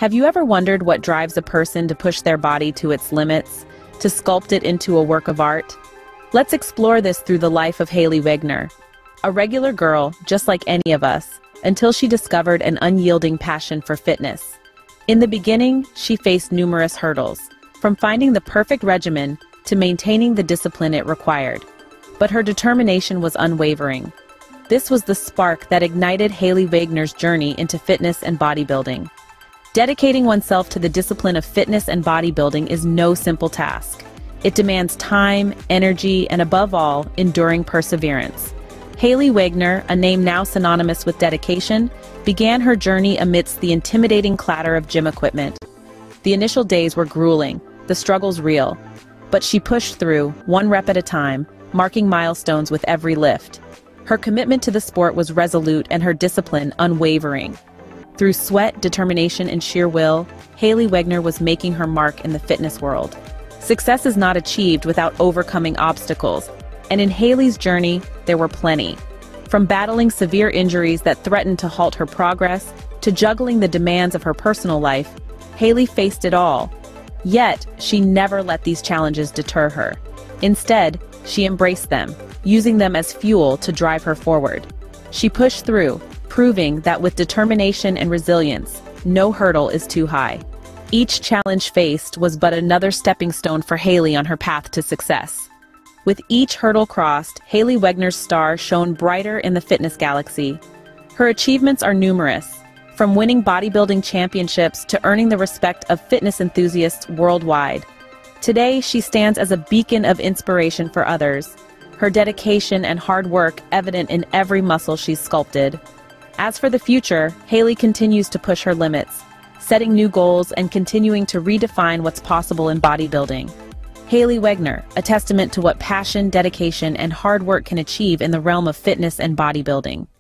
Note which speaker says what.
Speaker 1: Have you ever wondered what drives a person to push their body to its limits, to sculpt it into a work of art? Let's explore this through the life of Hailey Wegner, a regular girl just like any of us, until she discovered an unyielding passion for fitness. In the beginning, she faced numerous hurdles, from finding the perfect regimen to maintaining the discipline it required. But her determination was unwavering. This was the spark that ignited Hailey Wegner's journey into fitness and bodybuilding. Dedicating oneself to the discipline of fitness and bodybuilding is no simple task. It demands time, energy, and above all, enduring perseverance. Hailey Wegner, a name now synonymous with dedication, began her journey amidst the intimidating clatter of gym equipment. The initial days were grueling, the struggles real, but she pushed through, one rep at a time, marking milestones with every lift. Her commitment to the sport was resolute and her discipline unwavering. Through sweat, determination, and sheer will, Hailey Wegner was making her mark in the fitness world. Success is not achieved without overcoming obstacles, and in Hailey's journey, there were plenty. From battling severe injuries that threatened to halt her progress, to juggling the demands of her personal life, Hailey faced it all. Yet, she never let these challenges deter her. Instead, she embraced them, using them as fuel to drive her forward. She pushed through, proving that with determination and resilience, no hurdle is too high. Each challenge faced was but another stepping stone for Hailey on her path to success. With each hurdle crossed, Hailey Wegner's star shone brighter in the fitness galaxy. Her achievements are numerous, from winning bodybuilding championships to earning the respect of fitness enthusiasts worldwide. Today, she stands as a beacon of inspiration for others, her dedication and hard work evident in every muscle she's sculpted. As for the future, Hailey continues to push her limits, setting new goals and continuing to redefine what's possible in bodybuilding. Hailey Wegner, a testament to what passion, dedication, and hard work can achieve in the realm of fitness and bodybuilding.